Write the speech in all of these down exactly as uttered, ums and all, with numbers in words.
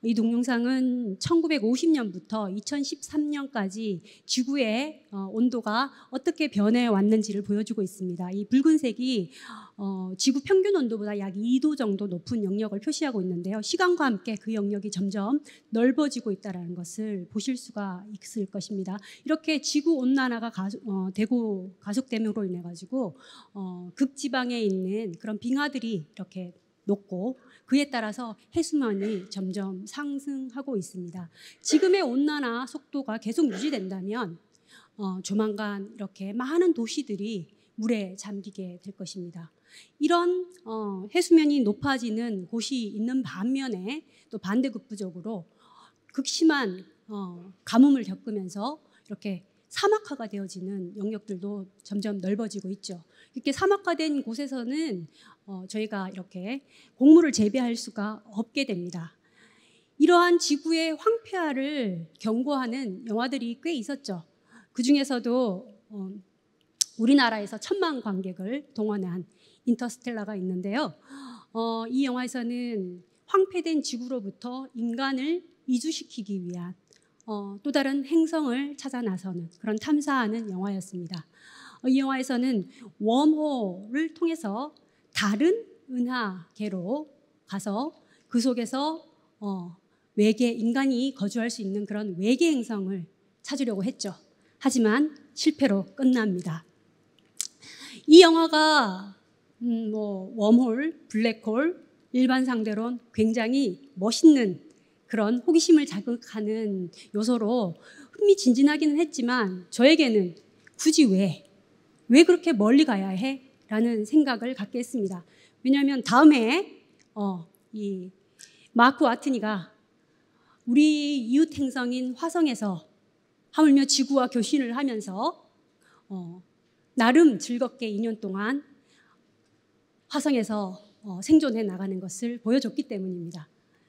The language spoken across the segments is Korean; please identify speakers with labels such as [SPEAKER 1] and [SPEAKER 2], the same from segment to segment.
[SPEAKER 1] 이 동영상은 천구백오십 년부터 이천십삼 년까지 지구의 온도가 어떻게 변해 왔는지를 보여주고 있습니다. 이 붉은색이 지구 평균 온도보다 약 이 도 정도 높은 영역을 표시하고 있는데요. 시간과 함께 그 영역이 점점 넓어지고 있다는 것을 보실 수가 있을 것입니다. 이렇게 지구 온난화가 가속, 어, 되고 가속됨으로 인해 가지고 어, 극지방에 있는 그런 빙하들이 이렇게 높고 그에 따라서 해수면이 점점 상승하고 있습니다. 지금의 온난화 속도가 계속 유지된다면 어, 조만간 이렇게 많은 도시들이 물에 잠기게 될 것입니다. 이런 어, 해수면이 높아지는 곳이 있는 반면에 또 반대급부적으로 극심한 어, 가뭄을 겪으면서 이렇게 사막화가 되어지는 영역들도 점점 넓어지고 있죠. 이렇게 사막화된 곳에서는 어, 저희가 이렇게 곡물을 재배할 수가 없게 됩니다. 이러한 지구의 황폐화를 경고하는 영화들이 꽤 있었죠. 그 중에서도 어, 우리나라에서 천만 관객을 동원한 인터스텔라가 있는데요. 어, 이 영화에서는 황폐된 지구로부터 인간을 이주시키기 위한 어, 또 다른 행성을 찾아 나서는 그런 탐사하는 영화였습니다. 어, 이 영화에서는 웜홀을 통해서 다른 은하계로 가서 그 속에서 어, 외계 인간이 거주할 수 있는 그런 외계 행성을 찾으려고 했죠. 하지만 실패로 끝납니다. 이 영화가 음, 뭐 웜홀, 블랙홀, 일반 상대론 굉장히 멋있는 그런 호기심을 자극하는 요소로 흥미진진하기는 했지만 저에게는 굳이 왜, 왜 그렇게 멀리 가야 해? 라는 생각을 갖게 했습니다. 왜냐하면 다음에 어, 이 마크 와트니가 우리 이웃 행성인 화성에서 하물며 지구와 교신을 하면서 어, 나름 즐겁게 이 년 동안 화성에서 어, 생존해 나가는 것을 보여줬기 때문입니다.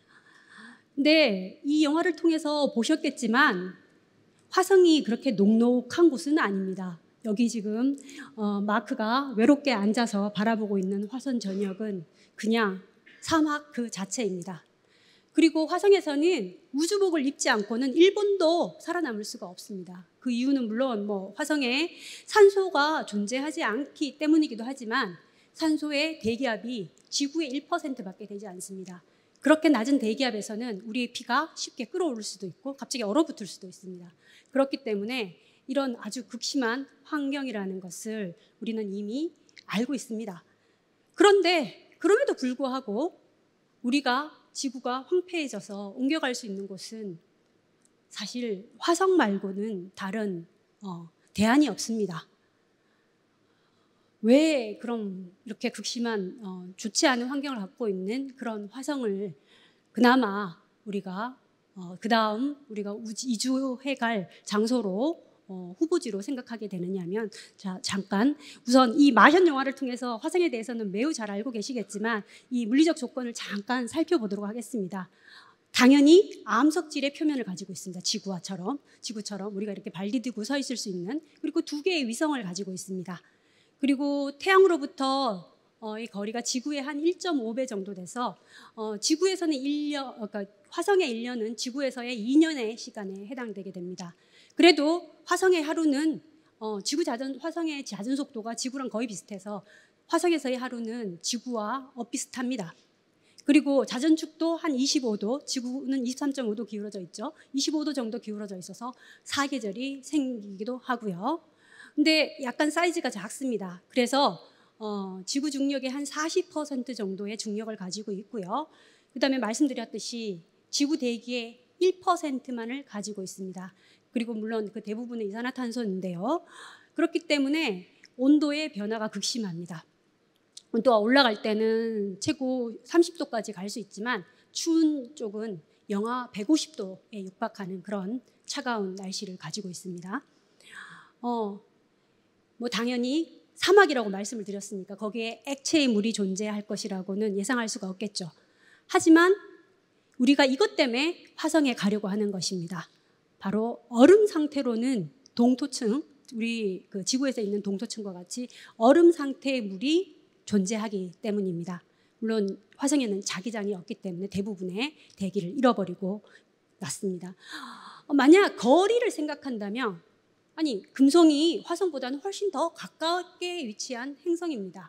[SPEAKER 1] 근데 이 영화를 통해서 보셨겠지만 화성이 그렇게 녹록한 곳은 아닙니다. 여기 지금 어, 마크가 외롭게 앉아서 바라보고 있는 화성 전역은 그냥 사막 그 자체입니다. 그리고 화성에서는 우주복을 입지 않고는 일 분도 살아남을 수가 없습니다. 그 이유는 물론 뭐 화성에 산소가 존재하지 않기 때문이기도 하지만 산소의 대기압이 지구의 일 퍼센트밖에 되지 않습니다. 그렇게 낮은 대기압에서는 우리의 피가 쉽게 끓어오를 수도 있고 갑자기 얼어붙을 수도 있습니다. 그렇기 때문에 이런 아주 극심한 환경이라는 것을 우리는 이미 알고 있습니다. 그런데 그럼에도 불구하고 우리가 지구가 황폐해져서 옮겨갈 수 있는 곳은 사실 화성 말고는 다른 어, 대안이 없습니다. 왜 그럼 이렇게 극심한 어, 좋지 않은 환경을 갖고 있는 그런 화성을 그나마 우리가 어, 그 다음 우리가 이주해갈 장소로 어, 후보지로 생각하게 되느냐면 자 잠깐 우선 이 마션 영화를 통해서 화성에 대해서는 매우 잘 알고 계시겠지만 이 물리적 조건을 잠깐 살펴보도록 하겠습니다. 당연히 암석질의 표면을 가지고 있습니다. 지구와처럼 지구처럼 우리가 이렇게 발 디디고 서 있을 수 있는 그리고 두 개의 위성을 가지고 있습니다. 그리고 태양으로부터 어, 이 거리가 지구의 한 일 점 오 배 정도 돼서 어, 지구에서는 일 년, 그러니까 화성의 일 년은 지구에서의 이 년의 시간에 해당되게 됩니다. 그래도 화성의 하루는 어, 지구 자전 화성의 자전 속도가 지구랑 거의 비슷해서 화성에서의 하루는 지구와 엇비슷합니다. 그리고 자전축도 한 이십오 도, 지구는 이십삼 점 오 도 기울어져 있죠. 이십오 도 정도 기울어져 있어서 사계절이 생기기도 하고요. 근데 약간 사이즈가 작습니다. 그래서 어, 지구 중력의 한 사십 퍼센트 정도의 중력을 가지고 있고요. 그 다음에 말씀드렸듯이 지구 대기의 일 퍼센트만을 가지고 있습니다. 그리고 물론 그 대부분은 이산화탄소인데요. 그렇기 때문에 온도의 변화가 극심합니다. 온도가 올라갈 때는 최고 삼십 도까지 갈 수 있지만 추운 쪽은 영하 백오십 도에 육박하는 그런 차가운 날씨를 가지고 있습니다. 어, 뭐 당연히 사막이라고 말씀을 드렸으니까 거기에 액체의 물이 존재할 것이라고는 예상할 수가 없겠죠. 하지만 우리가 이것 때문에 화성에 가려고 하는 것입니다. 바로 얼음 상태로는 동토층, 우리 그 지구에서 있는 동토층과 같이 얼음 상태의 물이 존재하기 때문입니다. 물론 화성에는 자기장이 없기 때문에 대부분의 대기를 잃어버리고 났습니다. 만약 거리를 생각한다면 아니 금성이 화성보다는 훨씬 더 가깝게 위치한 행성입니다.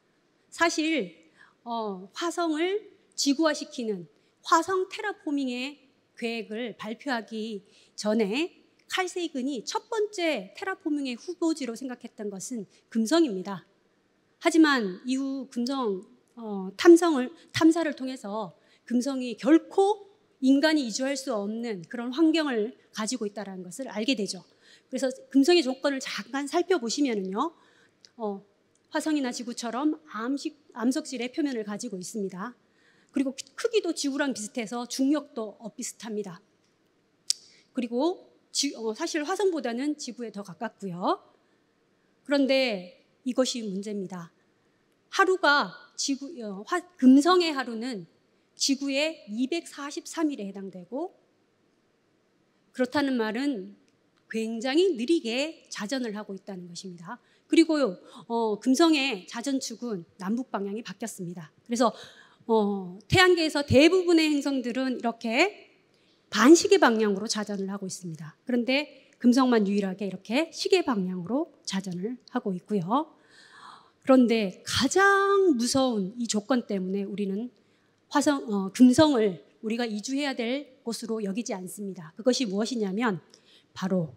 [SPEAKER 1] 사실 어, 화성을 지구화시키는 화성 테라포밍의 계획을 발표하기 전에 칼 세이근이 첫 번째 테라포밍의 후보지로 생각했던 것은 금성입니다. 하지만 이후 금성 어, 탐성을, 탐사를 통해서 금성이 결코 인간이 이주할 수 없는 그런 환경을 가지고 있다는 것을 알게 되죠. 그래서 금성의 조건을 잠깐 살펴보시면은요, 어, 화성이나 지구처럼 암식, 암석질의 표면을 가지고 있습니다. 그리고 크기도 지구랑 비슷해서 중력도 비슷합니다. 그리고 지, 어, 사실 화성보다는 지구에 더 가깝고요. 그런데 이것이 문제입니다. 하루가 지구, 어, 화, 금성의 하루는 지구의 이백사십삼 일에 해당되고, 그렇다는 말은 굉장히 느리게 자전을 하고 있다는 것입니다. 그리고 어, 금성의 자전축은 남북 방향이 바뀌었습니다. 그래서 어, 태양계에서 대부분의 행성들은 이렇게 반시계 방향으로 자전을 하고 있습니다. 그런데 금성만 유일하게 이렇게 시계 방향으로 자전을 하고 있고요. 그런데 가장 무서운 이 조건 때문에 우리는 화성, 어, 금성을 우리가 이주해야 될 곳으로 여기지 않습니다. 그것이 무엇이냐면 바로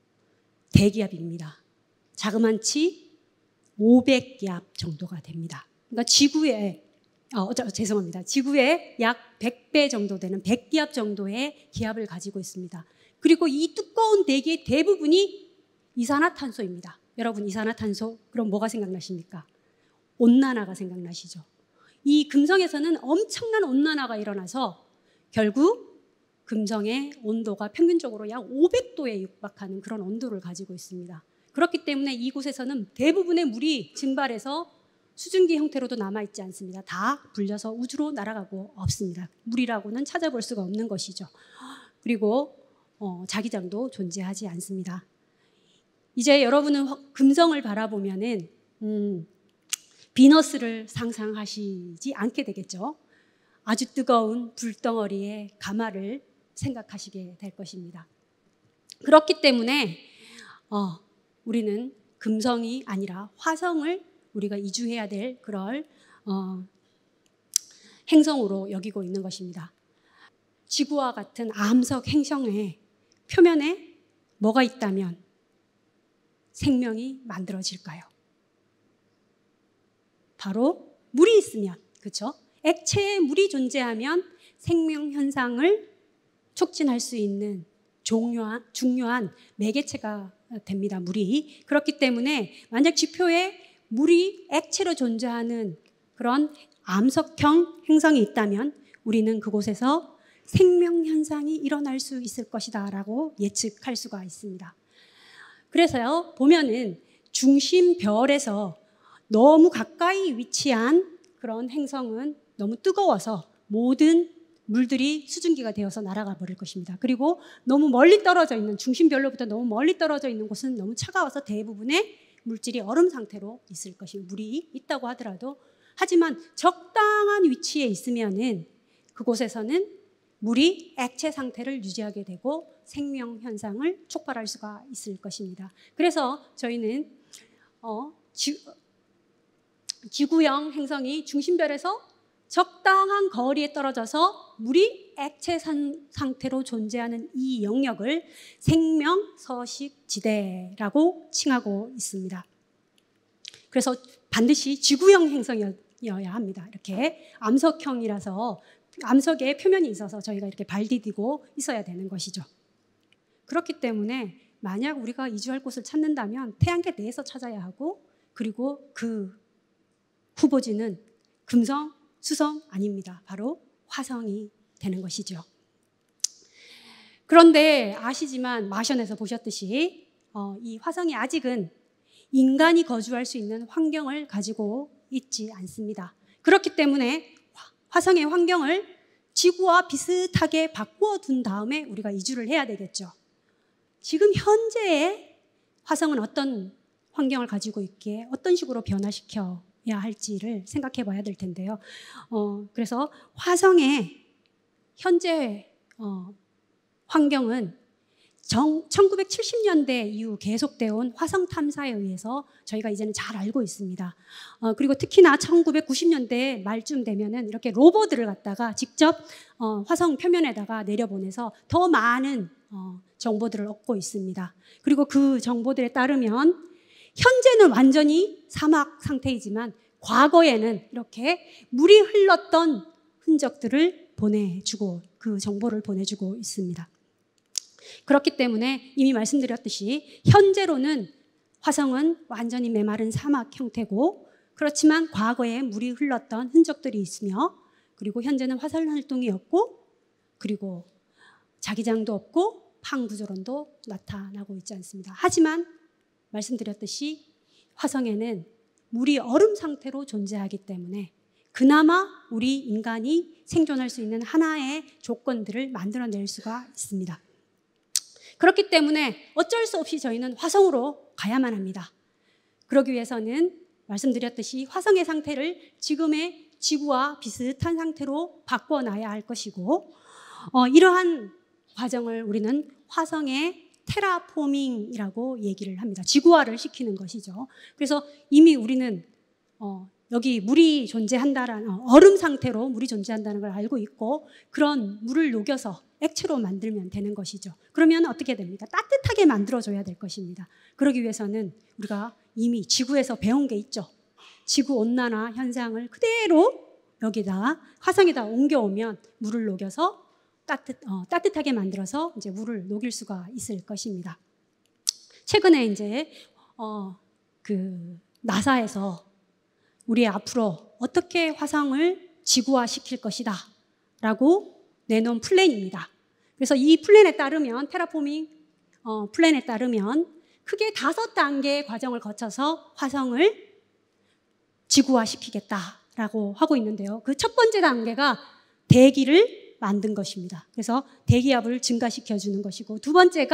[SPEAKER 1] 대기압입니다. 자그만치 오백 기압 정도가 됩니다. 그러니까 지구의 어, 죄송합니다. 지구의 약 백 배 정도 되는 백 기압 정도의 기압을 가지고 있습니다. 그리고 이 두꺼운 대기의 대부분이 이산화탄소입니다. 여러분 이산화탄소 그럼 뭐가 생각나십니까? 온난화가 생각나시죠? 이 금성에서는 엄청난 온난화가 일어나서 결국 금성의 온도가 평균적으로 약 오백 도에 육박하는 그런 온도를 가지고 있습니다. 그렇기 때문에 이곳에서는 대부분의 물이 증발해서 수증기 형태로도 남아있지 않습니다. 다 불려서 우주로 날아가고 없습니다. 물이라고는 찾아볼 수가 없는 것이죠. 그리고 어, 자기장도 존재하지 않습니다. 이제 여러분은 금성을 바라보면은 음, 비너스를 상상하시지 않게 되겠죠. 아주 뜨거운 불덩어리의 가마를 생각하시게 될 것입니다. 그렇기 때문에 어, 우리는 금성이 아니라 화성을 우리가 이주해야 될 그럴 어, 행성으로 여기고 있는 것입니다. 지구와 같은 암석 행성의 표면에 뭐가 있다면 생명이 만들어질까요? 바로 물이 있으면, 그렇죠? 액체에 물이 존재하면 생명 현상을 촉진할 수 있는 중요한, 중요한 매개체가 됩니다. 물이. 그렇기 때문에 만약 지표에 물이 액체로 존재하는 그런 암석형 행성이 있다면 우리는 그곳에서 생명 현상이 일어날 수 있을 것이다 라고 예측할 수가 있습니다. 그래서요, 보면은 중심별에서 너무 가까이 위치한 그런 행성은 너무 뜨거워서 모든 물들이 수증기가 되어서 날아가 버릴 것입니다. 그리고 너무 멀리 떨어져 있는, 중심별로부터 너무 멀리 떨어져 있는 곳은 너무 차가워서 대부분의 물질이 얼음 상태로 있을 것입니다. 물이 있다고 하더라도. 하지만 적당한 위치에 있으면은 그곳에서는 물이 액체 상태를 유지하게 되고 생명 현상을 촉발할 수가 있을 것입니다. 그래서 저희는 어, 지, 지구형 행성이 중심별에서 적당한 거리에 떨어져서 물이 액체 산, 상태로 존재하는 이 영역을 생명 서식 지대라고 칭하고 있습니다. 그래서 반드시 지구형 행성이어야 합니다. 이렇게 암석형이라서 암석에 표면이 있어서 저희가 이렇게 발 디디고 있어야 되는 것이죠. 그렇기 때문에 만약 우리가 이주할 곳을 찾는다면 태양계 내에서 찾아야 하고, 그리고 그 후보지는 금성, 수성 아닙니다. 바로 화성이 되는 것이죠. 그런데 아시지만 마션에서 보셨듯이 어, 이 화성이 아직은 인간이 거주할 수 있는 환경을 가지고 있지 않습니다. 그렇기 때문에 화성의 환경을 지구와 비슷하게 바꾸어 둔 다음에 우리가 이주를 해야 되겠죠. 지금 현재의 화성은 어떤 환경을 가지고 있기에 어떤 식으로 변화시켜 할지를 생각해 봐야 될 텐데요. 어, 그래서 화성의 현재 어, 환경은 정, 천구백칠십 년대 이후 계속되어 온 화성 탐사에 의해서 저희가 이제는 잘 알고 있습니다. 어, 그리고 특히나 천구백구십 년대 말쯤 되면은 이렇게 로버들을 갖다가 직접 어, 화성 표면에다가 내려보내서 더 많은 어, 정보들을 얻고 있습니다. 그리고 그 정보들에 따르면 현재는 완전히 사막 상태이지만 과거에는 이렇게 물이 흘렀던 흔적들을 보내주고 그 정보를 보내주고 있습니다. 그렇기 때문에 이미 말씀드렸듯이 현재로는 화성은 완전히 메마른 사막 형태고 그렇지만 과거에 물이 흘렀던 흔적들이 있으며 그리고 현재는 화산 활동이 없고 그리고 자기장도 없고 팡구조론도 나타나고 있지 않습니다. 하지만 말씀드렸듯이 화성에는 물이 얼음 상태로 존재하기 때문에 그나마 우리 인간이 생존할 수 있는 하나의 조건들을 만들어낼 수가 있습니다. 그렇기 때문에 어쩔 수 없이 저희는 화성으로 가야만 합니다. 그러기 위해서는 말씀드렸듯이 화성의 상태를 지금의 지구와 비슷한 상태로 바꿔놔야 할 것이고 어, 이러한 과정을 우리는 화성의 테라포밍이라고 얘기를 합니다. 지구화를 시키는 것이죠. 그래서 이미 우리는 어, 여기 물이 존재한다라는 얼음 상태로 물이 존재한다는 걸 알고 있고 그런 물을 녹여서 액체로 만들면 되는 것이죠. 그러면 어떻게 됩니까? 따뜻하게 만들어줘야 될 것입니다. 그러기 위해서는 우리가 이미 지구에서 배운 게 있죠. 지구온난화 현상을 그대로 여기다 화성에다 옮겨오면 물을 녹여서 따뜻, 어, 따뜻하게 만들어서 이제 물을 녹일 수가 있을 것입니다. 최근에 이제 어, 그 나사에서 우리 앞으로 어떻게 화성을 지구화 시킬 것이다 라고 내놓은 플랜입니다. 그래서 이 플랜에 따르면 테라포밍 어, 플랜에 따르면 크게 다섯 단계의 과정을 거쳐서 화성을 지구화 시키겠다라고 하고 있는데요. 그 첫 번째 단계가 대기를 만든 것입니다. 그래서 대기압을 증가시켜주는 것이고 두 번째가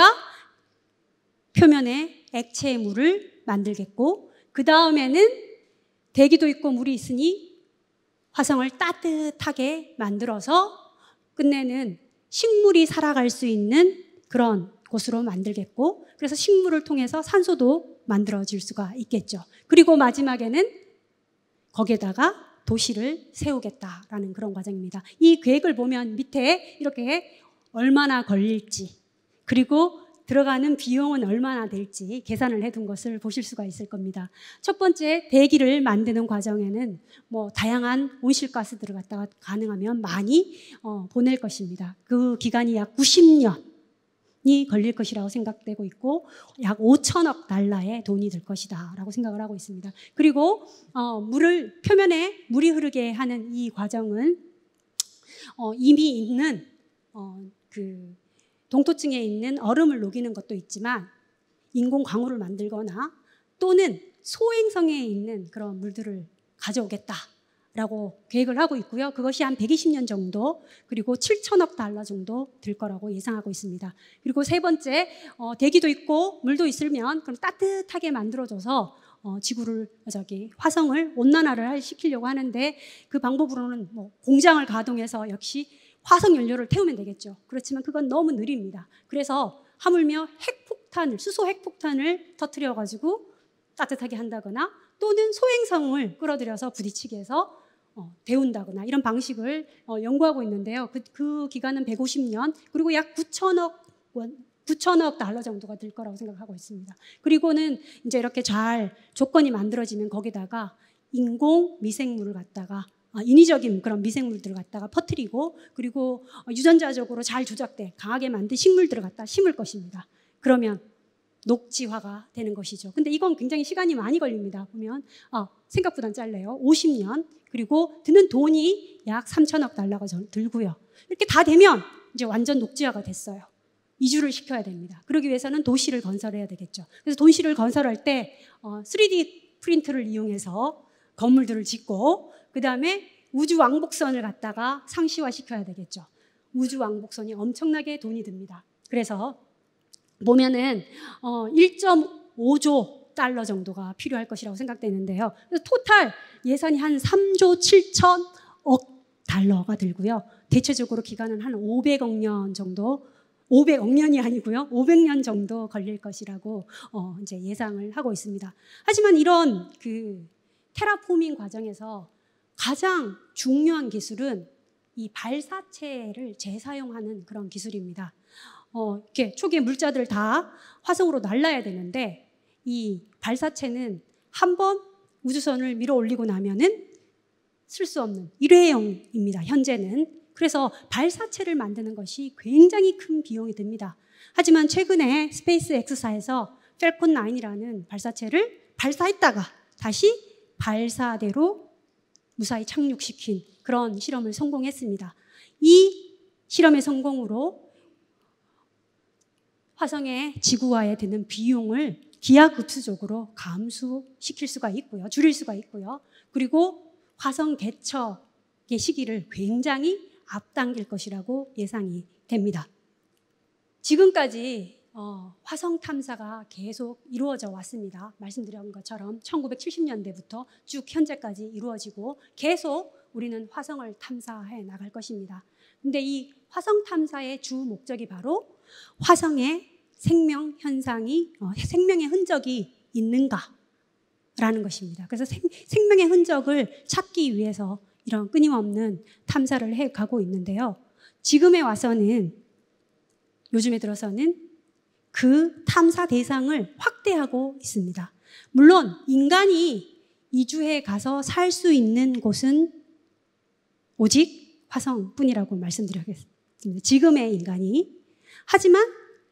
[SPEAKER 1] 표면에 액체 물을 만들겠고 그 다음에는 대기도 있고 물이 있으니 화성을 따뜻하게 만들어서 끝내는 식물이 살아갈 수 있는 그런 곳으로 만들겠고 그래서 식물을 통해서 산소도 만들어질 수가 있겠죠. 그리고 마지막에는 거기에다가 도시를 세우겠다라는 그런 과정입니다. 이 계획을 보면 밑에 이렇게 얼마나 걸릴지 그리고 들어가는 비용은 얼마나 될지 계산을 해둔 것을 보실 수가 있을 겁니다. 첫 번째 대기를 만드는 과정에는 뭐 다양한 온실가스들을 갖다가 가능하면 많이 어, 보낼 것입니다. 그 기간이 약 구십 년이 걸릴 것이라고 생각되고 있고 약 오천억 달러의 돈이 들 것이다 라고 생각을 하고 있습니다. 그리고 어, 물을 표면에 물이 흐르게 하는 이 과정은 어, 이미 있는 어, 그 동토층에 있는 얼음을 녹이는 것도 있지만 인공 강우를 만들거나 또는 소행성에 있는 그런 물들을 가져오겠다라고 계획을 하고 있고요. 그것이 한 백이십 년 정도 그리고 칠천억 달러 정도 들 거라고 예상하고 있습니다. 그리고 세 번째 어, 대기도 있고 물도 있으면 그럼 따뜻하게 만들어줘서 어, 지구를 저기 화성을 온난화를 시키려고 하는데 그 방법으로는 뭐 공장을 가동해서 역시 화석 연료를 태우면 되겠죠. 그렇지만 그건 너무 느립니다. 그래서 하물며 핵폭탄을, 수소 핵폭탄을 터뜨려가지고 따뜻하게 한다거나 또는 소행성을 끌어들여서 부딪히게 해서 어, 데운다거나 이런 방식을 어, 연구하고 있는데요. 그, 그 기간은 백오십 년 그리고 약 구천억 원, 구천억 달러 정도가 들 거라고 생각하고 있습니다. 그리고는 이제 이렇게 잘 조건이 만들어지면 거기다가 인공 미생물을 갖다가 인위적인 그런 미생물들을 갖다가 퍼뜨리고 그리고 유전자적으로 잘 조작돼 강하게 만든 식물들을 갖다 심을 것입니다. 그러면 녹지화가 되는 것이죠. 근데 이건 굉장히 시간이 많이 걸립니다. 보면 아, 생각보단 짧네요. 오십 년 그리고 드는 돈이 약 삼천억 달러가 들고요. 이렇게 다 되면 이제 완전 녹지화가 됐어요. 이주를 시켜야 됩니다. 그러기 위해서는 도시를 건설해야 되겠죠. 그래서 도시를 건설할 때 쓰리디 프린터를 이용해서 건물들을 짓고 그 다음에 우주 왕복선을 갖다가 상시화시켜야 되겠죠. 우주 왕복선이 엄청나게 돈이 듭니다. 그래서 보면은 어 일 점 오조 달러 정도가 필요할 것이라고 생각되는데요. 그래서 토탈 예산이 한 삼조 칠천억 달러가 들고요. 대체적으로 기간은 한 오백억 년 정도, 오백억 년이 아니고요. 오백 년 정도 걸릴 것이라고 어, 이제 예상을 하고 있습니다. 하지만 이런 그 테라포밍 과정에서 가장 중요한 기술은 이 발사체를 재사용하는 그런 기술입니다. 어, 이렇게 초기에 물자들을 다 화성으로 날라야 되는데 이 발사체는 한번 우주선을 밀어 올리고 나면은 쓸 수 없는 일회용입니다. 현재는. 그래서 발사체를 만드는 것이 굉장히 큰 비용이 듭니다. 하지만 최근에 스페이스 X사에서 펠콘 나인이라는 발사체를 발사했다가 다시 발사대로 무사히 착륙시킨 그런 실험을 성공했습니다. 이 실험의 성공으로 화성의 지구와에 드는 비용을 기하급수적으로 감소시킬 수가 있고요. 줄일 수가 있고요. 그리고 화성 개척의 시기를 굉장히 앞당길 것이라고 예상이 됩니다. 지금까지 어, 화성 탐사가 계속 이루어져 왔습니다. 말씀드린 것처럼 천구백칠십 년대부터 쭉 현재까지 이루어지고 계속 우리는 화성을 탐사해 나갈 것입니다. 근데 이 화성 탐사의 주 목적이 바로 화성에 생명 현상이, 어, 생명의 흔적이 있는가라는 것입니다. 그래서 생, 생명의 흔적을 찾기 위해서 이런 끊임없는 탐사를 해 가고 있는데요. 지금에 와서는, 요즘에 들어서는 그 탐사 대상을 확대하고 있습니다. 물론 인간이 이주해 가서 살 수 있는 곳은 오직 화성뿐이라고 말씀드리겠습니다. 지금의 인간이. 하지만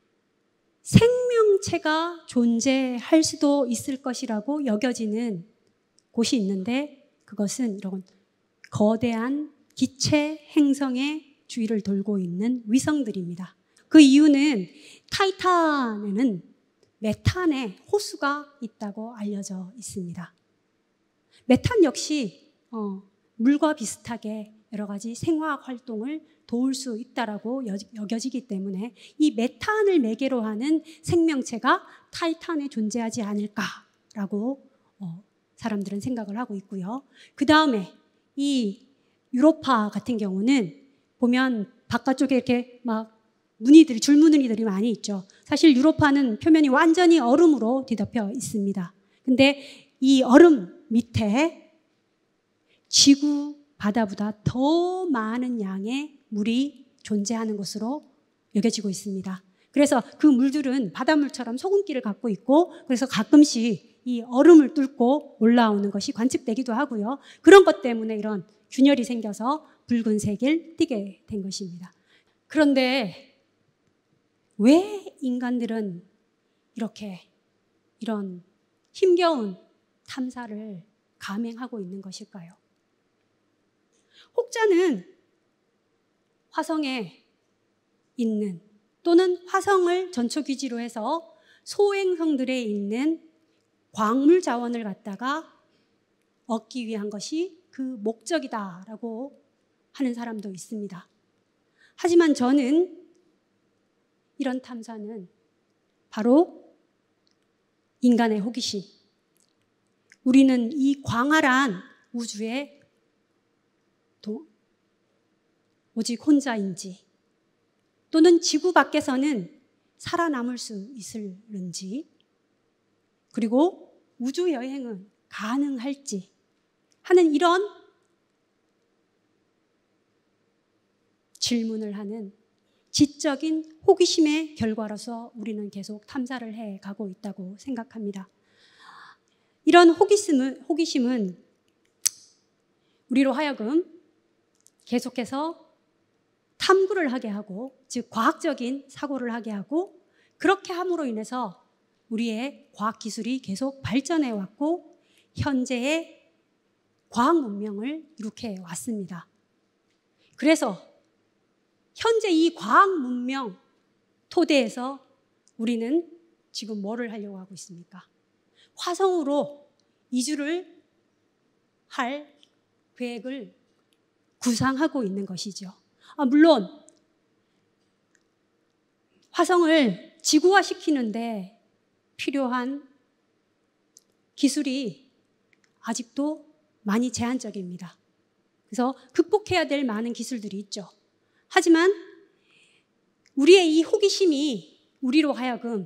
[SPEAKER 1] 생명체가 존재할 수도 있을 것이라고 여겨지는 곳이 있는데 그것은 이런 거대한 기체 행성의 주위를 돌고 있는 위성들입니다. 그 이유는 타이탄에는 메탄의 호수가 있다고 알려져 있습니다. 메탄 역시 어, 물과 비슷하게 여러 가지 생화학 활동을 도울 수 있다라고 여겨지기 때문에 이 메탄을 매개로 하는 생명체가 타이탄에 존재하지 않을까라고 어, 사람들은 생각을 하고 있고요. 그 다음에 이 유로파 같은 경우는 보면 바깥쪽에 이렇게 막 무늬들이, 줄무늬들이 많이 있죠. 사실 유로파는 표면이 완전히 얼음으로 뒤덮여 있습니다. 근데 이 얼음 밑에 지구 바다보다 더 많은 양의 물이 존재하는 것으로 여겨지고 있습니다. 그래서 그 물들은 바닷물처럼 소금기를 갖고 있고 그래서 가끔씩 이 얼음을 뚫고 올라오는 것이 관측되기도 하고요. 그런 것 때문에 이런 균열이 생겨서 붉은색을 띠게 된 것입니다. 그런데 왜 인간들은 이렇게 이런 힘겨운 탐사를 감행하고 있는 것일까요? 혹자는 화성에 있는 또는 화성을 전초기지로 해서 소행성들에 있는 광물 자원을 갖다가 얻기 위한 것이 그 목적이다라고 하는 사람도 있습니다. 하지만 저는 이런 탐사는 바로 인간의 호기심. 우리는 이 광활한 우주에 도, 오직 혼자인지 또는 지구 밖에서는 살아남을 수 있을는지 그리고 우주 여행은 가능할지 하는 이런 질문을 하는 지적인 호기심의 결과로서 우리는 계속 탐사를 해 가고 있다고 생각합니다. 이런 호기심은, 호기심은 우리로 하여금 계속해서 탐구를 하게 하고, 즉 과학적인 사고를 하게 하고, 그렇게 함으로 인해서 우리의 과학기술이 계속 발전해 왔고 현재의 과학 문명을 이룩해 왔습니다. 그래서 현재 이 과학 문명 토대에서 우리는 지금 뭐를 하려고 하고 있습니까? 화성으로 이주를 할 계획을 구상하고 있는 것이죠. 아, 물론 화성을 지구화시키는데 필요한 기술이 아직도 많이 제한적입니다. 그래서 극복해야 될 많은 기술들이 있죠. 하지만 우리의 이 호기심이 우리로 하여금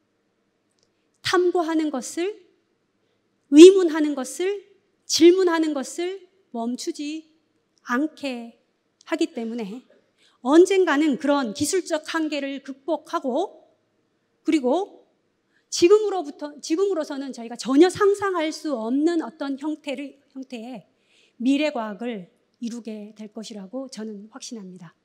[SPEAKER 1] 탐구하는 것을, 의문하는 것을, 질문하는 것을 멈추지 않게 하기 때문에 언젠가는 그런 기술적 한계를 극복하고, 그리고 지금으로부터, 지금으로서는 저희가 전혀 상상할 수 없는 어떤 형태를, 형태의 미래과학을 이루게 될 것이라고 저는 확신합니다.